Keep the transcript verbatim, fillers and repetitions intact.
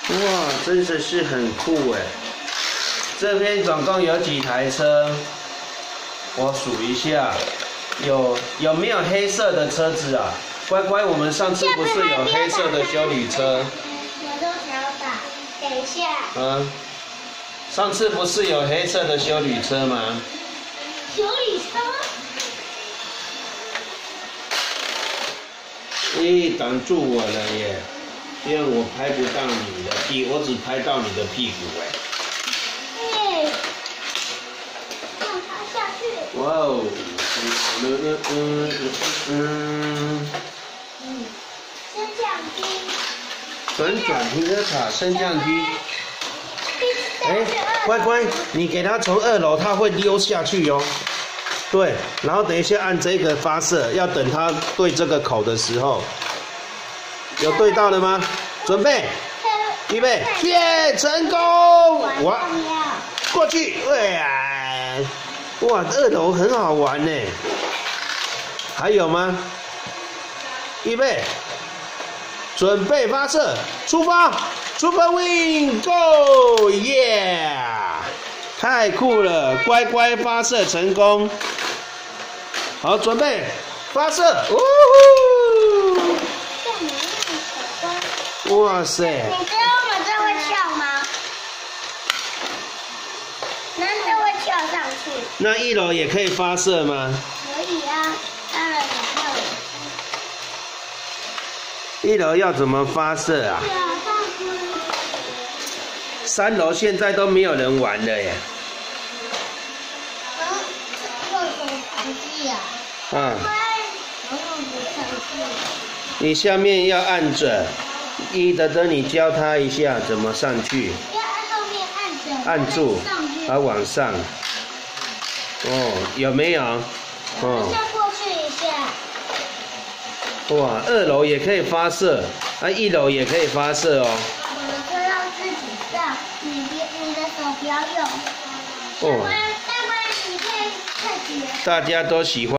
哇，真的是很酷哎！这边总共有几台车？我数一下，有有没有黑色的车子啊？乖乖，我们上次不是有黑色的休旅车？ 我都想打，等一下。 嗯，上次不是有黑色的休旅车吗？ 休旅车？ 咦，挡住我了耶！这样我拍不到你的屁，我只拍到你的屁股哎。 对，让它下去。 哇哦，嗯嗯嗯嗯嗯，升降机。 旋转停车场升降机。哎，乖乖，你给它从二楼，它会溜下去哦。对，然后等一下按这个发射，要等它对这个口的时候，有对到了吗？准备，预备，耶，成功！哇，过去，哇，哇，二楼很好玩呢。还有吗？预备，准备发射，出发 ，Super Wing Go， 耶！太酷了，乖乖发射成功。好，准备发射！呜呼！哇塞！ 你知道我们这会跳吗？那这会跳上去。 那一楼也可以发射吗？ 可以啊，当然也可以。 一楼要怎么发射啊？三楼现在都没有人玩了耶。 用手扶机啊。 啊。 我用不上去。 你下面要按着，一的等你教他一下怎么上去。 要按后面按着。 按住，然后往上。哦，有没有？哦。 再过去一下。 哇，二楼也可以发射，啊，一楼也可以发射哦。 我的车要自己上，你别你的手不要用。哦。大乖，大乖，你可以自己。 大家都喜欢。